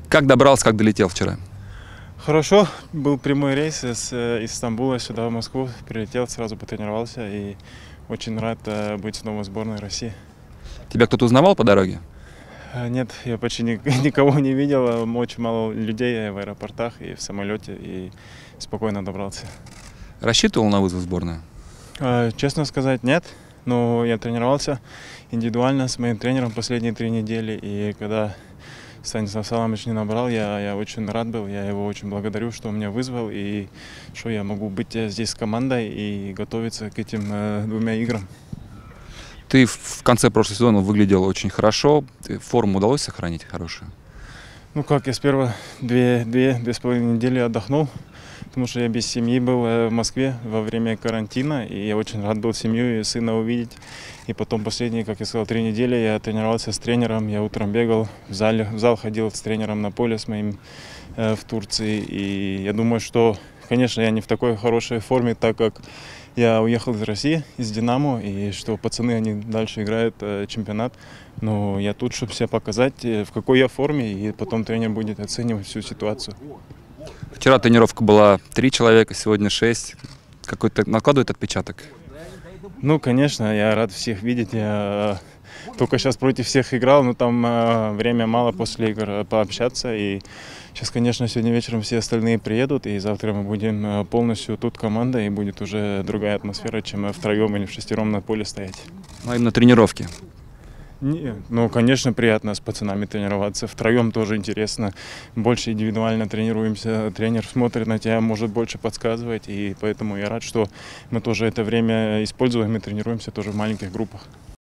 Как добрался, как долетел вчера? Хорошо, был прямой рейс из Стамбула сюда, в Москву. Прилетел, сразу потренировался и очень рад быть снова в сборной России. Тебя кто-то узнавал по дороге? Нет, я почти никого не видел, очень мало людей в аэропортах и в самолете, и спокойно добрался. Рассчитывал на вызов в сборную? Честно сказать, нет, но я тренировался индивидуально с моим тренером последние 3 недели, и когда Станислав Саламович не набрал, я очень рад был, я его очень благодарю, что он меня вызвал, и что я могу быть здесь с командой и готовиться к этим 2 играм. Ты в конце прошлого сезона выглядел очень хорошо. Форму удалось сохранить хорошую? Ну как, я сперва 2,5 недели отдохнул, потому что я без семьи был в Москве во время карантина, и я очень рад был семью и сына увидеть. И потом последние, как я сказал, 3 недели я тренировался с тренером, я утром бегал в зал ходил с тренером на поле с моим в Турции. И я думаю, что, конечно, я не в такой хорошей форме, так как я уехал из России, из «Динамо», и что пацаны, они дальше играют чемпионат. Но я тут, чтобы себя показать, в какой я форме, и потом тренер будет оценивать всю ситуацию. Вчера тренировка была 3 человека, сегодня 6. Какой-то накладывает отпечаток? Ну, конечно, я рад всех видеть. Я только сейчас против всех играл, но там время мало после игр пообщаться. И сейчас, конечно, сегодня вечером все остальные приедут, и завтра мы будем полностью тут команда, и будет уже другая атмосфера, чем втроем или вшестером на поле стоять. Ну, именно тренировки. Ну, конечно, приятно с пацанами тренироваться. Втроем тоже интересно. Больше индивидуально тренируемся. Тренер смотрит на тебя, может больше подсказывать. И поэтому я рад, что мы тоже это время используем и тренируемся тоже в маленьких группах.